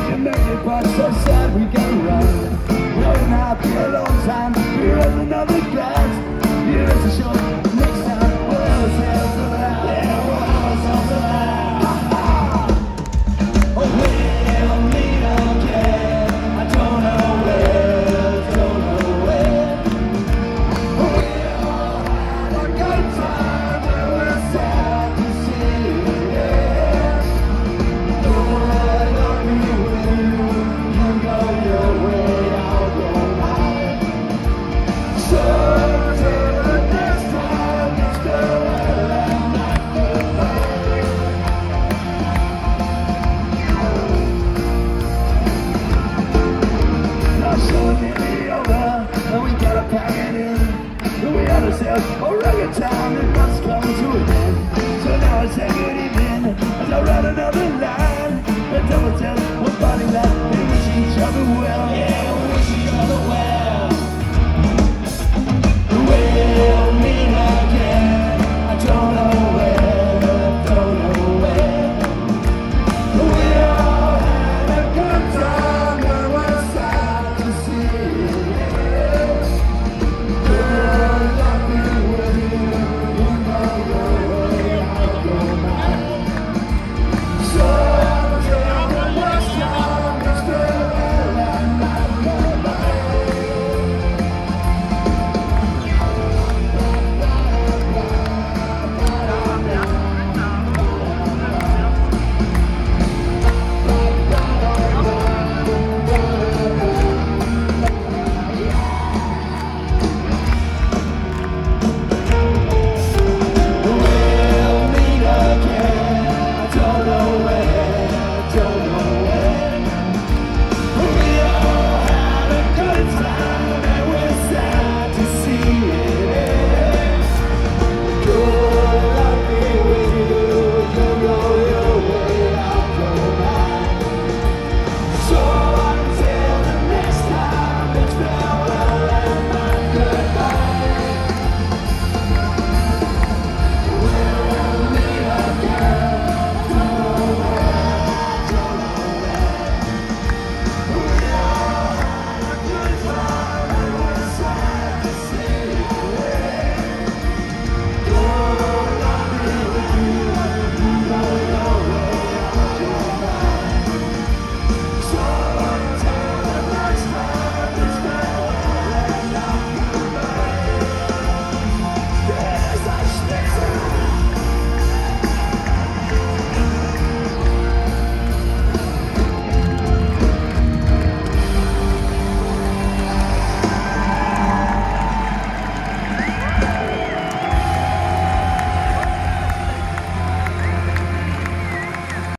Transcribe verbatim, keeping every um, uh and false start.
You made it, but so sad we gotta run. We're not be a long time. We're in another glass. Here's the show. Next time we'll have ourselves alive. Yeah, we'll have ourselves alive. Oh, well, we don't care. I don't know where, don't know where. We all had a good time and we're sad to see it. Don't let on you when you can go your way, I'll go mine. So till the next time, let's go and not goodbye. Now so nearly over, and we gotta pack it in. We had ourselves a rugged time, it must come to an end. So now I say good evening as I write another line. And double tell one body that they wish each other well. Yeah.